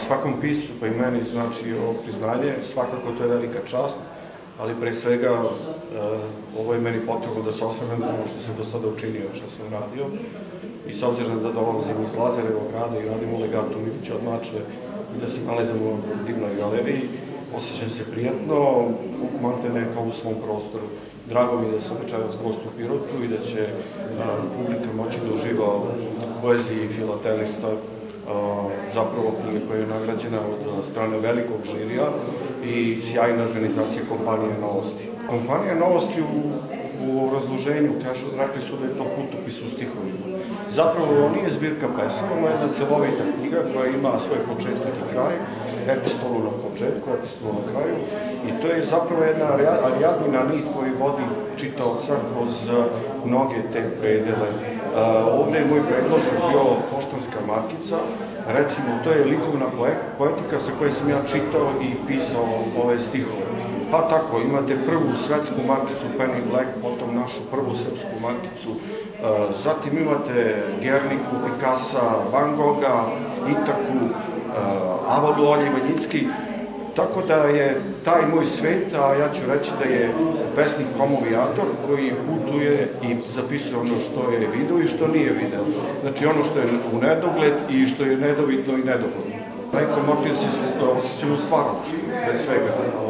Svakom piscu, pa i meni, znači ovo priznanje, svakako to je velika čast, ali pre svega ovo je meni potrebno da se osvrnem na ono što sam do sada učinio, što sam radio. I s obzirom da dolazim iz Lazarevog grada i radim u legatu Milića od Mačve i da se nalazim u divnoj galeriji, osjećam se prijatno, maltene kao u svom prostoru. Drago mi je da sam večeras gost u Pirotu i da će publika moći da uživa u poeziji filatelista, zapravo knjige koja je nagrađena od strane velikog žirija i sjajne organizacije kompanije Novosti. Kompanija Novosti u razloženju rekli su da je to putopis u stihovima. Zapravo ovo nije zbirka pesama, ovo je jedna celovita knjiga koja ima svoj početak i kraj, epistolu na početku, epistolu na kraju, i to je zapravo jedna Ariadnina nit koji vodi čitaoca kroz mnoge te predele. Ovde je moj predložak bio Poštanska markica, recimo to je likovna poetika sa kojoj sam ja čitao i pisao ove stihove. Pa tako, imate prvu svetsku markicu Penny Black, potom našu prvu srpsku markicu, zatim imate Gerniku, Pikasa, Van Gogha, Itaku, Avalu Olje-Vanjicki, tako da je taj moj svet, a ja ću reći da je pesnik homovijator koji putuje i zapisuje ono što je video i što nije video. Znači ono što je u nedogled i što je nedovidno i nedovoljno. Najkomotnije se osjećam u stvarnošću, bez svega.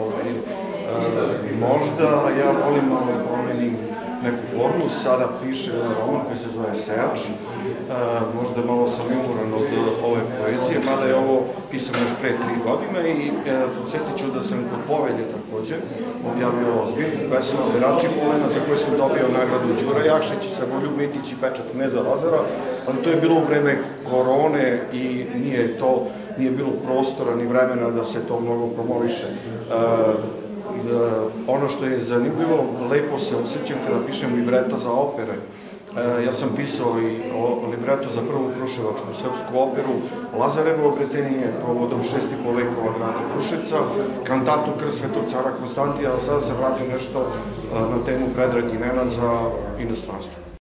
Možda ja volim da promenim neku formu, sada piše roman koji se zove Sejač, možda malo sam umoran od ove poezije, mada je ovo pisano još pre 3 godine i podsjetit ću da sam kod Povelje takođe objavio zbirku pesama Berači polena za koju sam dobio nagradu Đura Jakšić i Samoljub Mitić i pečat Kneza Lazara, ali to je bilo u vreme korone i nije bilo prostora ni vremena da se to mnogo promoviše. Ono što je zanimljivo, lepo se osjećam kada pišem libreta za opere. Ja sam pisao i libreto za prvu kruševačku srpsku operu Lazarevo obretenje povodom 6,5 vekova grada Kruševca, kantatu Krst Svetog cara Konstantija, a sada se vratim nešto na temu Predrag i Nenad za inostranstvo.